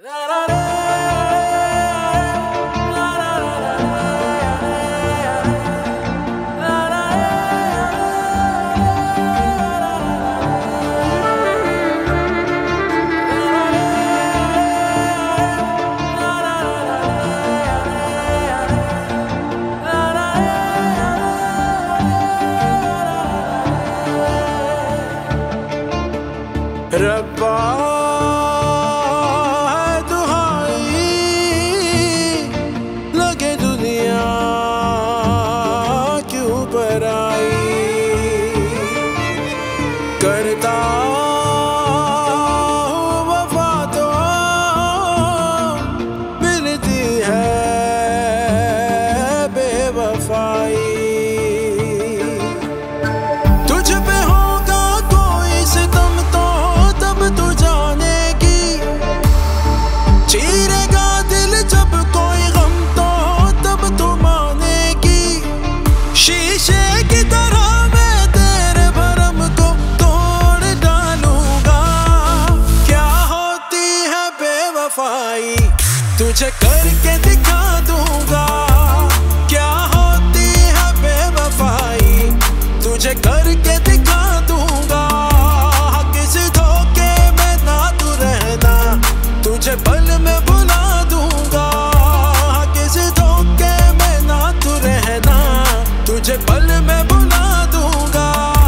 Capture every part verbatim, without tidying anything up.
रब्बा दुहाई लगे दुनिया क्यों पराई, करता हूँ वफा तो मिलती है बेवफाई। तुझ पे होगा कोई सितम तो तब तू जानेगी, चीरेगा दिल जब कोई गम तो तब तू मानेगी। शीशे की तरह मैं तेरे भरम को तोड़ डालूंगा, क्या होती है बेवफाई तुझे करके दिखा दूंगा। क्या होती है बेवफाई तुझे करके दिखा दूंगा। तुझे पल में बुला दूंगा, किसी धोखे में ना तू रहना, तुझे पल में बुला दूंगा।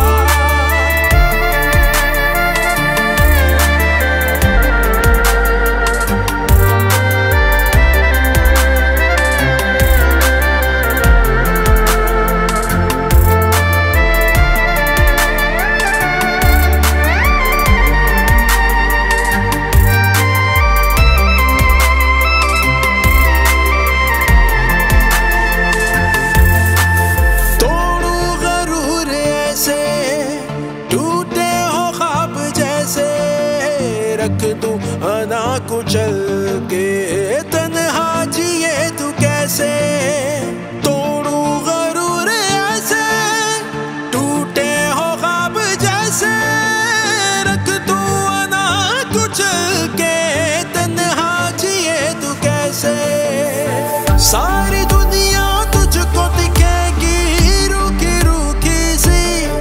रख तू अना कुचल के तन्हा जिए तू कैसे, तोड़ू गरूर ऐसे टूटे हो ख्वाब जैसे। रख तू अना कुचल के तन्हा जिए तू कैसे। सारी दुनिया तुझको दिखेगी रूखी रूखी सी,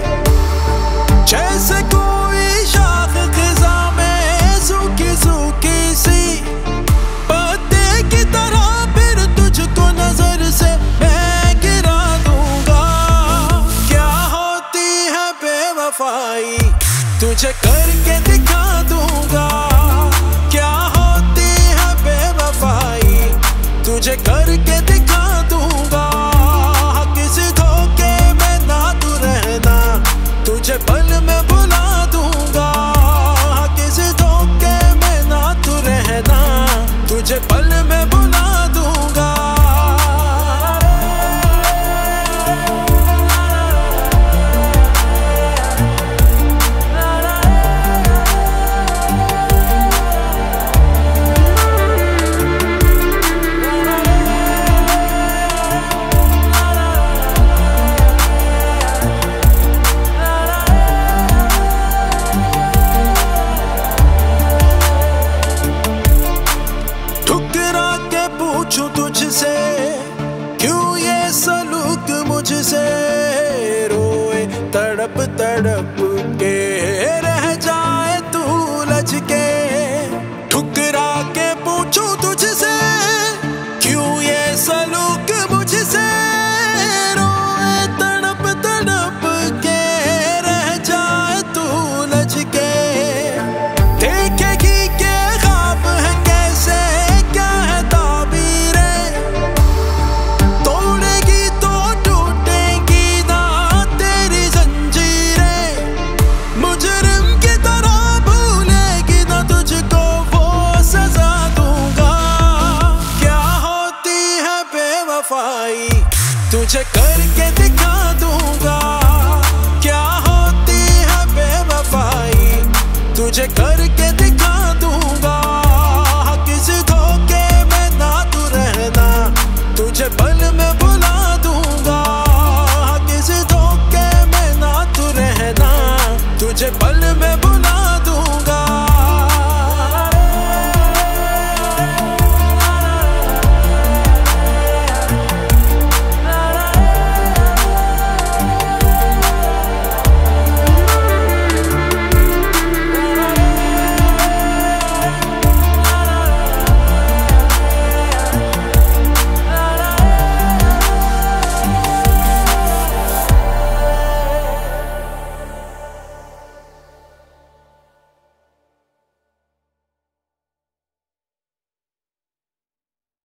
जैसे कोई शाख खिजा सूखी सूखी सी। पत्ते की तरह फिर तुझको नजर से मैं गिरा दूंगा। क्या होती है बेवफाई तुझे करके दिखा दूंगा। क्या होती है बेवफाई तुझे करके दिखा दूंगा। किसी धोखे में ना तू रहना, तुझे पल में बुला दूंगा। तुझे पल में बुला दूंगा। पूछूं तुझसे क्यों ये सलूक मुझसे, रोए तड़प तड़प के रह जाए तू लज के। ठुकरा के पूछूं तुझसे क्यों ये सलूक मुझसे, रोए तड़प तड़प के रह जाए तू लज के। देखेगी के ख्वाब है कैसे, क्या है तुझे करके दिखा दूंगा। क्या होती है बेवफाई तुझे करके